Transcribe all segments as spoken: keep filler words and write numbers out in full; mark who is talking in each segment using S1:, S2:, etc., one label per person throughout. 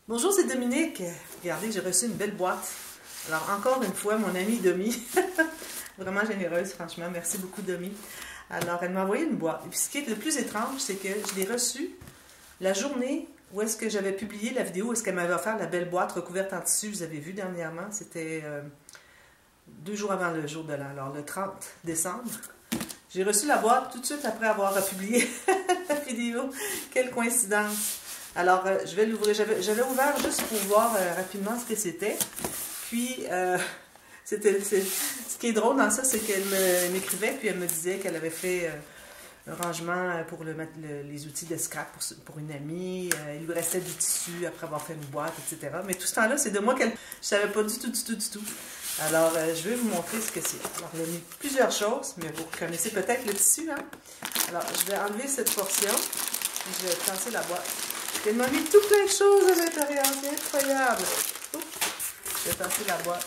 S1: Bonjour, c'est Dominique. Regardez, j'ai reçu une belle boîte. Alors, encore une fois, mon amie Domi. Vraiment généreuse, franchement. Merci beaucoup, Domi. Alors, elle m'a envoyé une boîte. Et puis, ce qui est le plus étrange, c'est que je l'ai reçue la journée où est-ce que j'avais publié la vidéo, où est-ce qu'elle m'avait offert la belle boîte recouverte en tissu. Vous avez vu dernièrement, c'était euh, deux jours avant le jour de l'an. Alors, le trente décembre. J'ai reçu la boîte tout de suite après avoir publié la vidéo. Quelle coïncidence! Alors, euh, je vais l'ouvrir. J'avais ouvert juste pour voir euh, rapidement ce que c'était. Puis, euh, c'était, ce qui est drôle dans ça, c'est qu'elle m'écrivait, puis elle me disait qu'elle avait fait euh, un rangement pour le, le, les outils de scrap pour, pour une amie. Euh, il lui restait du tissu après avoir fait une boîte, et cetera. Mais tout ce temps-là, c'est de moi qu'elle... Je ne savais pas du tout, du tout, du tout. Alors, euh, je vais vous montrer ce que c'est. Alors, il y a mis plusieurs choses, mais vous connaissez peut-être le tissu, hein? Alors, je vais enlever cette portion, puis je vais tasser la boîte. Elle m'a mis tout plein de choses à l'intérieur, c'est incroyable. Oups. Je vais tasser la boîte.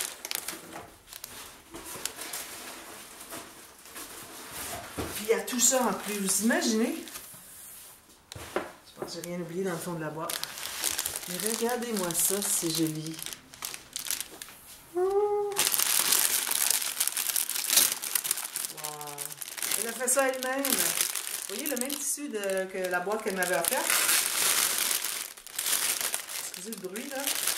S1: Puis il y a tout ça en plus, vous imaginez? Je pense que j'ai rien oublié dans le fond de la boîte. Mais regardez-moi ça, c'est joli. Oh. Wow. Elle a fait ça elle-même. Vous voyez le même tissu de, que la boîte qu'elle m'avait offerte? Excusez le bruit, là.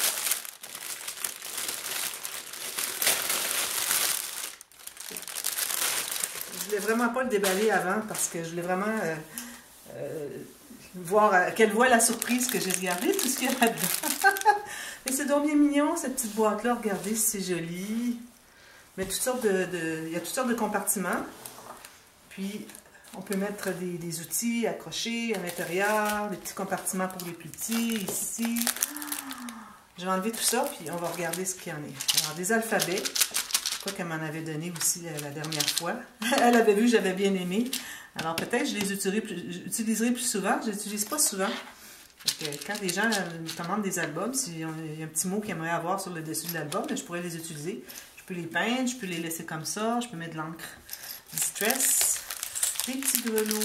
S1: Je voulais vraiment pas le déballer avant parce que je voulais vraiment euh, euh, voir, euh, qu'elle voit la surprise que j'ai regardé, tout ce qu'il y a là-dedans. Mais c'est donc bien mignon, cette petite boîte-là. Regardez, c'est joli. Mais toutes sortes de, de, il y a toutes sortes de compartiments. Puis, on peut mettre des, des outils accrochés à l'intérieur, des petits compartiments pour les plus petits, ici. Je vais enlever tout ça, puis on va regarder ce qu'il y en a. Alors, des alphabets. Je crois qu'elle m'en avait donné aussi la, la dernière fois. Elle avait vu que j'avais bien aimé. Alors, peut-être je les utiliserai plus, utiliserai plus souvent. Je ne les utilise pas souvent. Donc, quand les gens me commandent des albums, s'il y a un petit mot qu'ils aimeraient avoir sur le dessus de l'album, je pourrais les utiliser. Je peux les peindre, je peux les laisser comme ça, je peux mettre de l'encre Distress. Des petits grelots.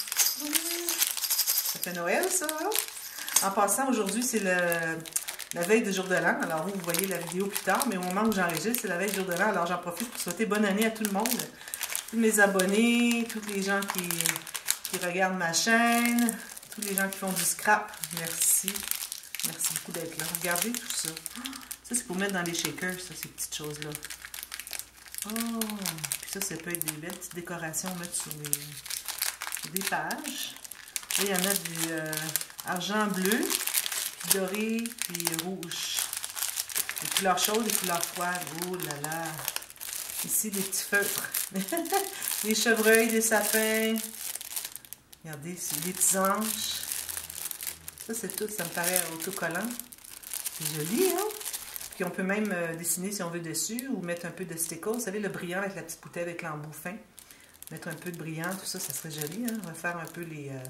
S1: Ça fait Noël, ça. Hein? En passant, aujourd'hui, c'est la veille du jour de l'an. Alors, vous, vous voyez la vidéo plus tard, mais au moment où j'enregistre, c'est la veille du jour de l'an. Alors, j'en profite pour souhaiter bonne année à tout le monde. Tous mes abonnés, tous les gens qui, qui regardent ma chaîne, tous les gens qui font du scrap. Merci. Merci beaucoup d'être là. Regardez tout ça. Ça, c'est pour mettre dans les shakers, ça, ces petites choses-là. Oh! Puis ça, ça peut être des belles petites décorations à mettre sur, les, sur des pages. Là, il y en a du euh, argent bleu, puis doré, puis rouge. Des couleurs chaudes, des couleurs froides. Oh là là! Ici, des petits feutres. Des chevreuils, des sapins. Regardez, c'est des petits anges. Ça, c'est tout. Ça me paraît autocollant. C'est joli, hein? Puis on peut même euh, dessiner si on veut dessus ou mettre un peu de sticker. Vous savez, le brillant avec la petite bouteille avec l'embout fin. Mettre un peu de brillant, tout ça, ça serait joli. Hein? On va faire un peu les, euh,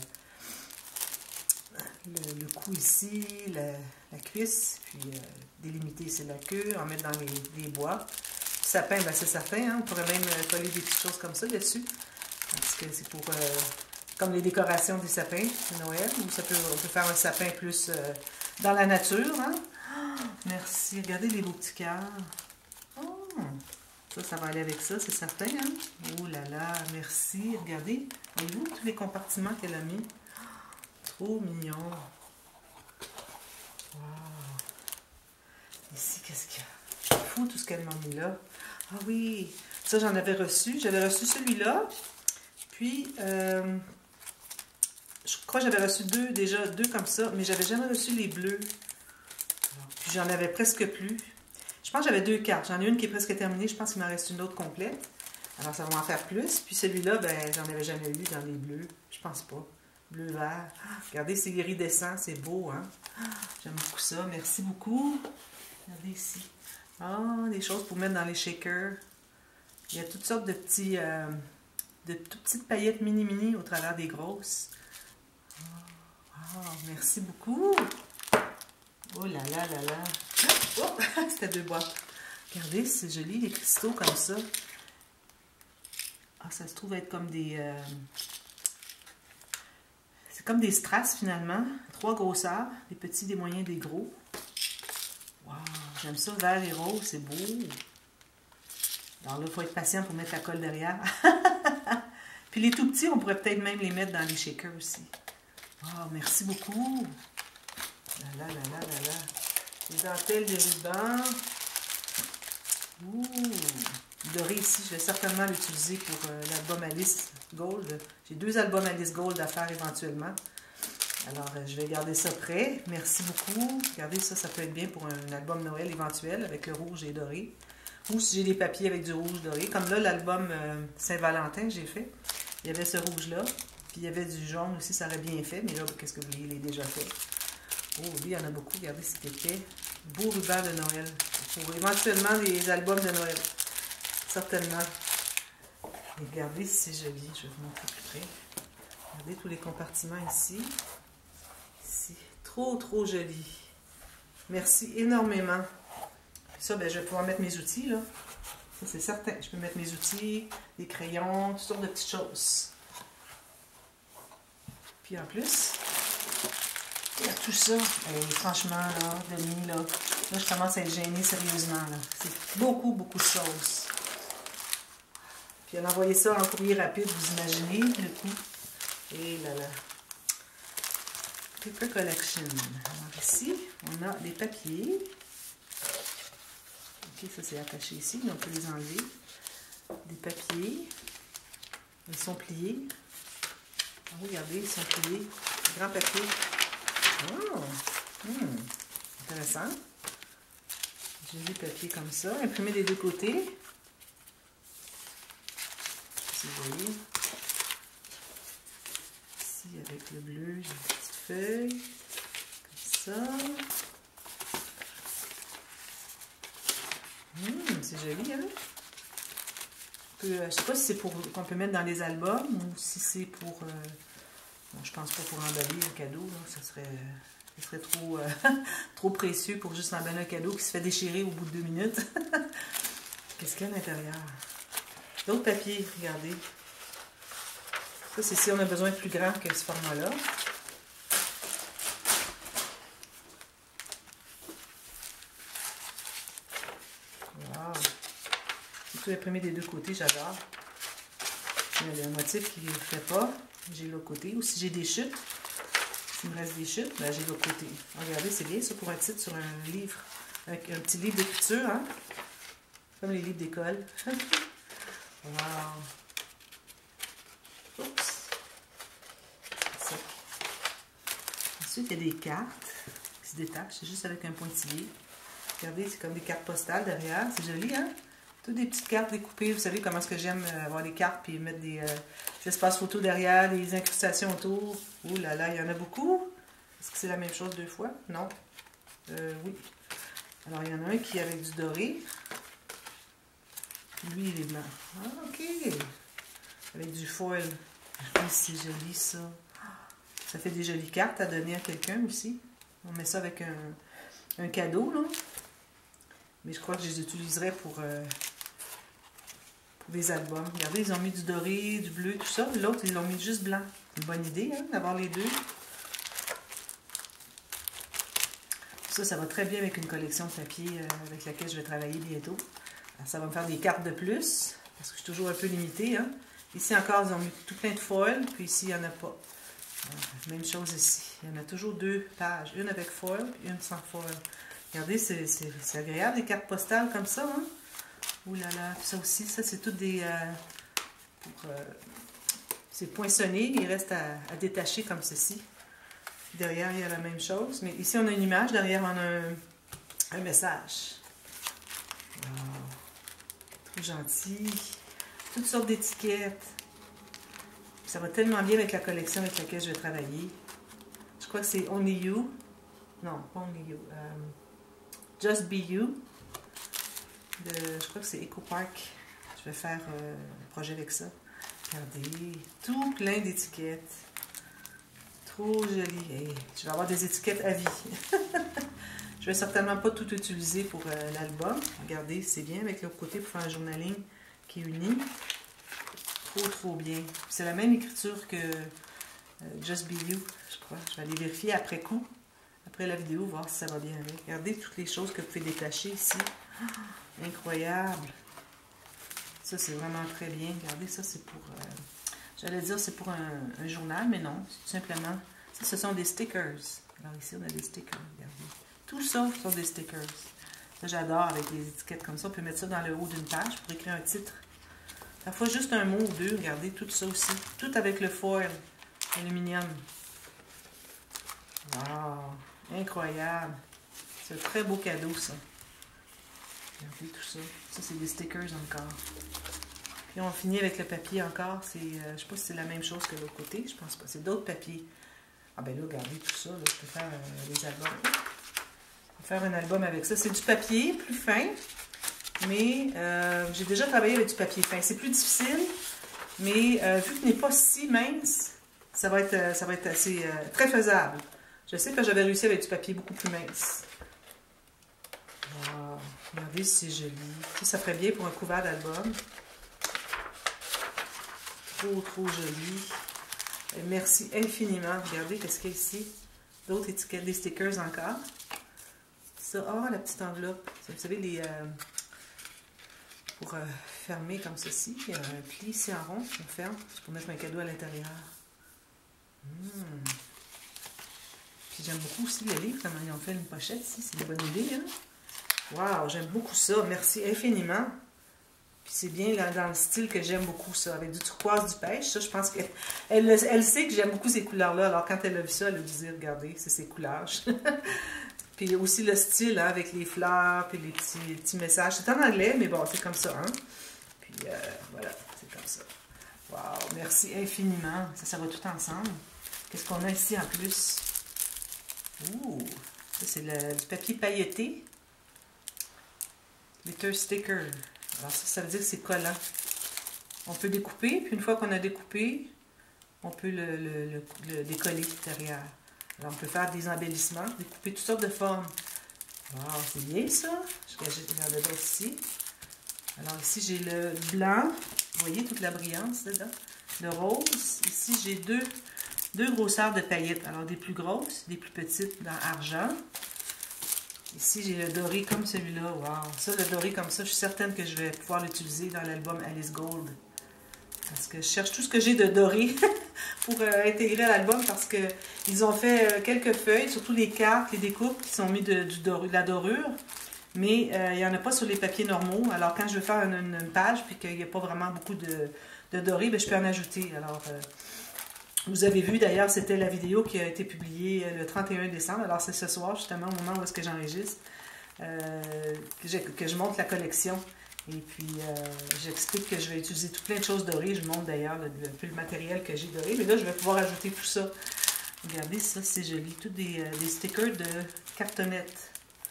S1: le, le cou ici, la, la cuisse, puis euh, délimiter ici la queue, en mettre dans les, les bois. Le sapin, ben, c'est sapin. Hein? On pourrait même euh, coller des petites choses comme ça dessus. Parce que c'est pour, euh, comme les décorations des sapins de Noël. Ou ça peut, on peut faire un sapin plus euh, dans la nature, hein? Merci. Regardez les beaux petits cœurs. Oh, ça, ça va aller avec ça, c'est certain. Hein? Oh là là, merci. Regardez. Voyez-vous tous les compartiments qu'elle a mis? Trop mignon. Wow. Ici, qu'est-ce qu'il y a? C'est fou tout ce qu'elle m'a mis là. Ah oui, ça, j'en avais reçu. J'avais reçu celui-là. Puis, euh, je crois que j'avais reçu deux, déjà deux comme ça, mais j'avais jamais reçu les bleus. Puis j'en avais presque plus. Je pense que j'avais deux cartes. J'en ai une qui est presque terminée. Je pense qu'il m'en reste une autre complète. Alors ça va en faire plus. Puis celui-là, ben, j'en avais jamais eu dans les bleus. Je pense pas. Bleu, vert. Ah, regardez, c'est iridescent. C'est beau, hein? Ah, j'aime beaucoup ça. Merci beaucoup. Regardez ici. Ah, des choses pour mettre dans les shakers. Il y a toutes sortes de petits... Euh, de toutes petites paillettes mini-mini au travers des grosses. Ah, oh, merci beaucoup. Oh là là là là. Oh, c'était deux boîtes. Regardez, c'est joli, les cristaux comme ça. Ah, ça se trouve être comme des... Euh, C'est comme des strass finalement. Trois grosseurs, des petits, des moyens, des gros. Wow, j'aime ça, vert et rose, c'est beau. Alors là, il faut être patient pour mettre la colle derrière. Puis les tout petits, on pourrait peut-être même les mettre dans les shakers aussi. Oh, merci beaucoup. Là, là, là, là, là, là. Les dentelles de ruban. Ouh. Doré ici, je vais certainement l'utiliser pour euh, l'album Alice Gold. J'ai deux albums Alice Gold à faire éventuellement. Alors, euh, je vais garder ça prêt. Merci beaucoup. Regardez ça, ça peut être bien pour un album Noël éventuel avec le rouge et doré. Ou si j'ai des papiers avec du rouge doré. Comme là, l'album euh, Saint-Valentin que j'ai fait. Il y avait ce rouge-là. Puis il y avait du jaune aussi, ça aurait bien fait. Mais là, qu'est-ce que vous voulez, il est déjà fait. Oh oui, il y en a beaucoup. Regardez, c'est épais. Beau ruban de Noël. Pour éventuellement des albums de Noël. Certainement. Et regardez si c'est joli. Je vais vous montrer plus près. Regardez tous les compartiments ici. Ici. Trop, trop joli. Merci énormément. Ça, ben, je vais pouvoir mettre mes outils, là. Ça, c'est certain. Je peux mettre mes outils, des crayons, toutes sortes de petites choses. Puis en plus, il y a tout ça. Et franchement, là, Denis, là, là, je commence à être gênée sérieusement, là. C'est beaucoup, beaucoup de choses. Puis elle a envoyé ça en courrier rapide, vous imaginez le coup. Et là là. Paper Collection. Alors ici, on a des papiers. Ok, ça c'est attaché ici, donc on peut les enlever. Des papiers. Ils sont pliés. Oh, regardez, ils sont pliés. Grand papier. Oh! Hmm. Intéressant. J'ai des papiers comme ça, imprimés des deux côtés. Si vous voyez. Ici, avec le bleu, j'ai une petite feuille. Comme ça. Hum, c'est joli, hein? Je ne sais pas si c'est pour qu'on peut mettre dans les albums ou si c'est pour... Euh, bon, je pense pas pour emballer un cadeau. Là, ça serait, ça serait trop, euh, trop précieux pour juste emballer un cadeau qui se fait déchirer au bout de deux minutes. Qu'est-ce qu'il y a à l'intérieur? D'autres papiers, regardez. Ça, c'est si on a besoin de plus grand que ce format-là. Wow! C'est tout imprimé des deux côtés, j'adore. Il y a un motif qui ne fait pas. J'ai l'autre côté. Ou si j'ai des chutes, s'il me reste des chutes, ben j'ai l'autre côté. Regardez, c'est bien ça pour un titre sur un livre. Un, un petit livre d'écriture, hein? Comme les livres d'école. Wow! Oups! Ça. Ensuite, il y a des cartes qui se détachent. C'est juste avec un pointillé. Regardez, c'est comme des cartes postales derrière. C'est joli, hein? Toutes des petites cartes découpées. Vous savez comment est-ce que j'aime avoir des cartes puis mettre des, euh, des espaces photos derrière, des incrustations autour. Ouh là là, il y en a beaucoup. Est-ce que c'est la même chose deux fois? Non. Euh, oui. Alors, il y en a un qui est avec du doré. Lui, il est blanc. Ah, ok. Avec du foil. Oui, c'est joli, ça. Ça fait des jolies cartes à donner à quelqu'un aussi. On met ça avec un, un cadeau, là. Mais je crois que je les utiliserai pour, euh, pour des albums. Regardez, ils ont mis du doré, du bleu, tout ça. L'autre, ils l'ont mis juste blanc. Une bonne idée, hein, d'avoir les deux. Ça, ça va très bien avec une collection de papier euh, avec laquelle je vais travailler bientôt. Alors, ça va me faire des cartes de plus, parce que je suis toujours un peu limitée. Hein. Ici encore, ils ont mis tout plein de foil, puis ici, il n'y en a pas. Alors, même chose ici. Il y en a toujours deux pages. Une avec foil, puis une sans foil. Regardez, c'est agréable, des cartes postales comme ça. Hein? Ouh là là, ça aussi, ça, c'est tout des... Euh, pour, euh, c'est poinçonné, il reste à, à détacher comme ceci. Derrière, il y a la même chose. Mais ici, on a une image. Derrière, on a un, un message. Wow. Trop gentil. Toutes sortes d'étiquettes. Ça va tellement bien avec la collection avec laquelle je vais travailler. Je crois que c'est Only You. Non, pas Only You. Um, Just Be You. De, je crois que c'est Eco Park. Je vais faire euh, un projet avec ça. Regardez. Tout plein d'étiquettes. Trop joli. Hey, je vais avoir des étiquettes à vie. Je vais certainement pas tout utiliser pour euh, l'album. Regardez, c'est bien avec l'autre côté pour faire un journaling qui est uni. Trop, trop bien. C'est la même écriture que
S2: Euh, Just Be You, je crois. Je vais aller vérifier après coup, après la vidéo, voir si ça va bien avec. Regardez toutes les choses que vous pouvez détacher ici. Oh, incroyable! Ça, c'est vraiment très bien. Regardez, ça, c'est pour... Euh, j'allais dire c'est pour un, un journal, mais non. C'est tout simplement... Ça, ce sont des stickers. Alors ici, on a des stickers. Regardez. Tout ça, ce sont des stickers. Ça, j'adore avec des étiquettes comme ça. On peut mettre ça dans le haut d'une page pour écrire un titre. Parfois, juste un mot ou deux. Regardez, tout ça aussi. Tout avec le foil aluminium. Wow! Incroyable! C'est un très beau cadeau, ça. Regardez tout ça. Ça, c'est des stickers encore. Puis on finit avec le papier encore. C'est, euh, je ne sais pas si c'est la même chose que l'autre côté. Je pense pas. C'est d'autres papiers. Ah ben là, regardez tout ça. Là, je peux faire euh, des albums. Je peux faire un album avec ça. C'est du papier plus fin. Mais euh, j'ai déjà travaillé avec du papier fin. C'est plus difficile. Mais euh, vu qu'il n'est pas si mince, ça va être, euh, ça va être assez, euh, très faisable. Je sais que j'avais réussi avec du papier beaucoup plus mince. Wow. Regardez si c'est joli. Ça, ça ferait bien pour un couvert d'album. Trop, trop joli. Et merci infiniment. Regardez qu'est-ce qu'il y a ici. D'autres étiquettes, des stickers encore. Ça, oh, la petite enveloppe. Vous savez, les... Euh, pour euh, fermer comme ceci. Il y a un pli ici en rond. On ferme. C'est pour mettre un cadeau à l'intérieur. Mmh. Puis j'aime beaucoup aussi le livre, comment ils ont fait une pochette ici. C'est une bonne idée, hein? Wow, j'aime beaucoup ça. Merci infiniment. Puis c'est bien là, dans le style que j'aime beaucoup ça, avec du turquoise, du pêche. Ça, je pense qu'elle elle, elle sait que j'aime beaucoup ces couleurs-là. Alors quand elle a vu ça, elle a dit, regardez, c'est ces couleurs. Puis aussi le style, hein, avec les fleurs, puis les petits, les petits messages. C'est en anglais, mais bon, c'est comme ça, hein. Puis euh, voilà, c'est comme ça. Wow, merci infiniment. Ça, ça va tout ensemble. Qu'est-ce qu'on a ici en plus? Ouh, ça c'est du papier pailleté. Glitter sticker. Alors ça, ça veut dire que c'est collant. On peut découper, puis une fois qu'on a découpé, on peut le, le, le, le décoller derrière. Alors on peut faire des embellissements, découper toutes sortes de formes. Wow, c'est bien ça. Je regarde d'autres ici. Alors ici j'ai le blanc. Vous voyez toute la brillance dedans. Le rose. Ici j'ai deux, deux grosseurs de paillettes. Alors des plus grosses, des plus petites dans argent. Ici, j'ai le doré comme celui-là. Wow! Ça, le doré comme ça, je suis certaine que je vais pouvoir l'utiliser dans l'album Alice Gold. Parce que je cherche tout ce que j'ai de doré pour euh, intégrer à l'album parce qu'ils ont fait euh, quelques feuilles, surtout les cartes, les découpes qui sont mis de, du doré, de la dorure. Mais euh, il n'y en a pas sur les papiers normaux. Alors, quand je veux faire une, une page puis qu'il n'y a pas vraiment beaucoup de, de doré, bien, je peux en ajouter. Alors, euh, vous avez vu d'ailleurs, c'était la vidéo qui a été publiée le trente et un décembre. Alors c'est ce soir, justement, au moment où est-ce que j'enregistre, euh, que, je, que je montre la collection. Et puis, euh, j'explique que je vais utiliser tout plein de choses dorées. Je montre d'ailleurs un peu le matériel que j'ai doré. Mais là, je vais pouvoir ajouter tout ça. Regardez, ça, c'est joli. Tous des, euh, des stickers de cartonnette.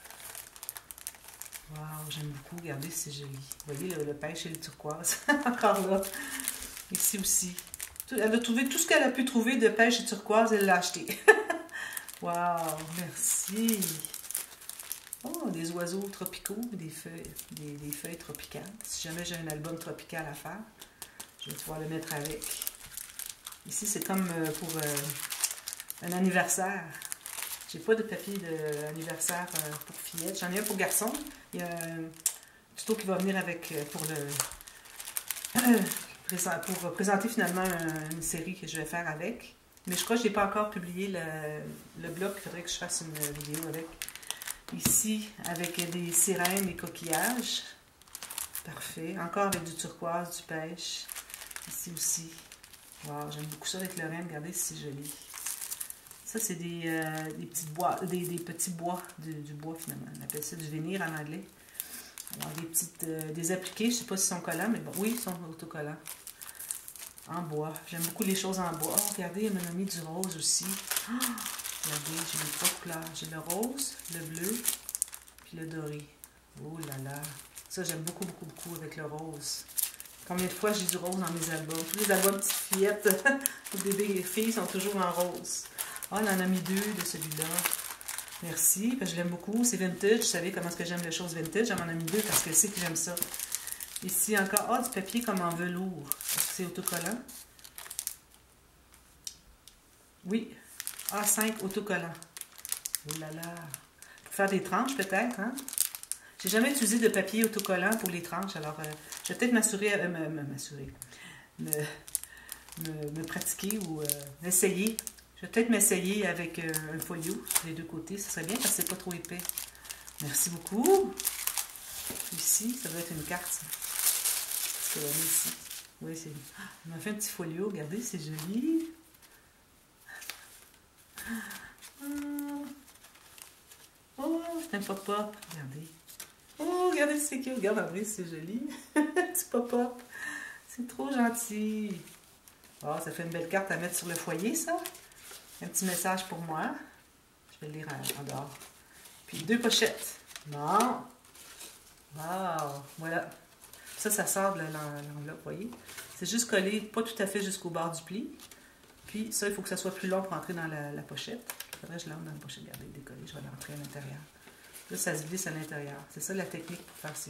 S2: Wow, j'aime beaucoup. Regardez, c'est joli. Vous voyez, le, le pêche et le turquoise. Encore là. Ici aussi. Elle a trouvé tout ce qu'elle a pu trouver de pêche et turquoise, elle l'a acheté. Wow, merci. Oh, des oiseaux tropicaux, des feuilles, des, des feuilles tropicales. Si jamais j'ai un album tropical à faire, je vais pouvoir le mettre avec. Ici, c'est comme pour euh, un anniversaire. J'ai pas de papier d'anniversaire euh, pour fillettes. J'en ai un pour garçon. Il y a un tuto qui va venir avec pour le... pour présenter finalement une série que je vais faire avec. Mais je crois que je n'ai pas encore publié le, le blog. Il faudrait que je fasse une vidéo avec. Ici, avec des sirènes et coquillages. Parfait. Encore avec du turquoise, du pêche. Ici aussi. Wow, j'aime beaucoup ça avec le renne. Regardez, c'est joli. Ça, c'est des, euh, des, petites bois, des, des petits bois, du, du bois finalement. On appelle ça du vénir en anglais. Alors, des petites, euh, des appliqués, je ne sais pas si sont collants, mais bon, oui, ils sont autocollants. En bois. J'aime beaucoup les choses en bois. Oh, regardez, elle m'a mis du rose aussi. Oh, regardez, j'ai les trois couleurs. J'ai le rose, le bleu, puis le doré. Oh là là. Ça, j'aime beaucoup, beaucoup, beaucoup avec le rose. Combien de fois j'ai du rose dans mes albums? Tous les albums petites fillettes, bébés et filles sont toujours en rose. Oh, elle en a mis deux de celui-là. Merci, parce que je l'aime beaucoup. C'est vintage. Vous savez comment est-ce que j'aime les choses vintage. Elle m'en a mis deux parce qu'elle sait que j'aime ça. Ici encore, ah, du papier comme en velours. Est-ce que c'est autocollant? Oui, A cinq autocollant. Oh là là. Pour faire des tranches peut-être, hein? J'ai jamais utilisé de papier autocollant pour les tranches, alors euh, je vais peut-être m'assurer, euh, m'assurer, me, me, me pratiquer ou euh, essayer. Je vais peut-être m'essayer avec euh, un folio sur les deux côtés, ce serait bien parce que c'est pas trop épais. Merci beaucoup. Ici, ça doit être une carte, ça. Parce que là, ici. Oui, c'est. On m'a fait un petit folio, regardez, c'est joli. Oh, c'est un pop-up, regardez. Oh, regardez, c'est cute. Regarde, en vrai, c'est joli. Petit pop-up. C'est trop gentil. Oh, ça fait une belle carte à mettre sur le foyer, ça. Un petit message pour moi. Je vais le lire en dehors. Puis deux pochettes. Non. Wow. Voilà. Ça, ça sort de l'enveloppe, vous voyez. C'est juste collé, pas tout à fait jusqu'au bord du pli. Puis ça, il faut que ça soit plus long pour entrer dans la, la pochette. Il faudrait que je l'entre dans la pochette. Regardez, décoller, je vais l'entrer à l'intérieur. Là, ça se glisse à l'intérieur. C'est ça la technique pour faire ces...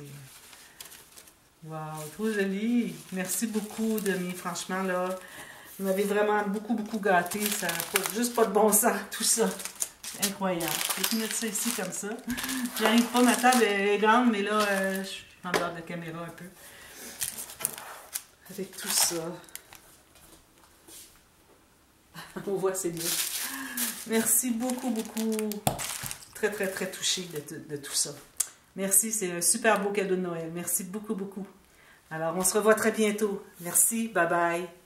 S2: Wow, trop joli! Merci beaucoup, Demi. Franchement, là, vous m'avez vraiment beaucoup, beaucoup gâté. Ça n'a juste pas de bon sens, tout ça. C'est incroyable. Je vais mettre ça ici comme ça. J'arrive pas, ma table est grande, mais là, euh, je suis en dehors de la caméra un peu. Avec tout ça. On voit, c'est bien. Merci beaucoup, beaucoup. Très, très, très touchée de, de, de tout ça. Merci, c'est un super beau cadeau de Noël. Merci beaucoup, beaucoup. Alors, on se revoit très bientôt. Merci, bye bye.